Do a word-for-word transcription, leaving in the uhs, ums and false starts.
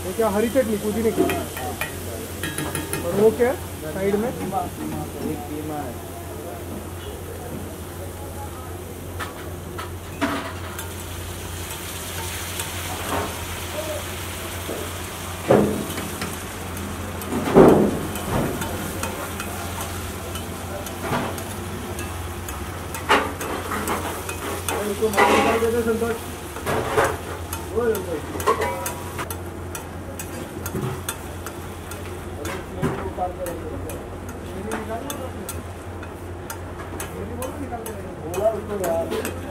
वो क्या हरी चटनी पुदीने की, और वो क्या साइड में? कीमा है। इसको मार निकाल देते संतोष। बोल बोल। बोला उसको यार।